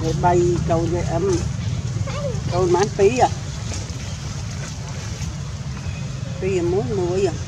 bay câu dây ấm câu mán phí à phí muốn nuôi à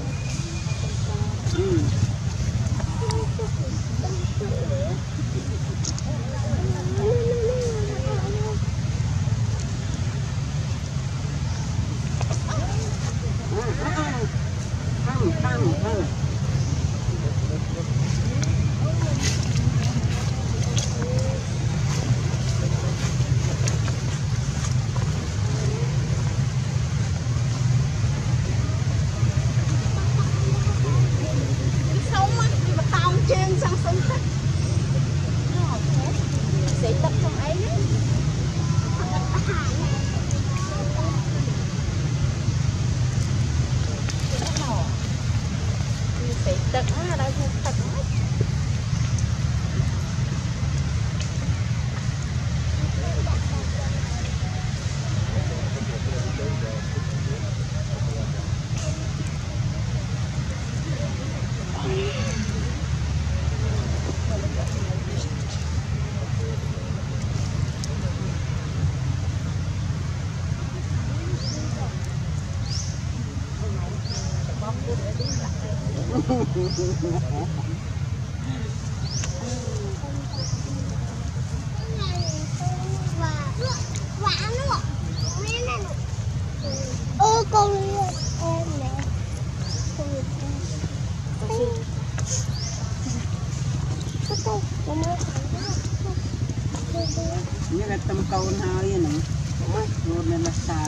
như là tầm câu hai vậy nè luôn nên là sao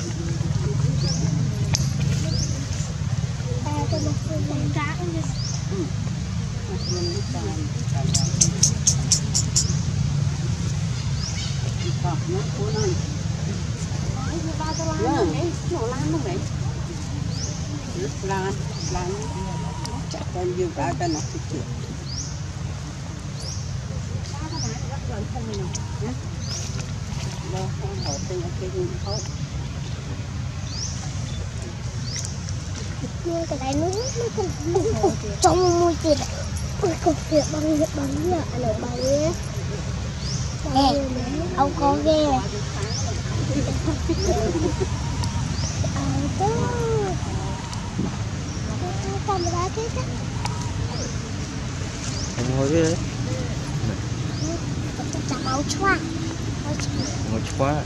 lan chắc con dương ra cái nó thì chịu đâu không hỏi tên cái gì thôi cái này nó trong môi trường ôi cục việc bằng nhựa ở bằng nhé ông có ghê đó camera thế chứ ông ngồi đấy chả máu choa ngồi choa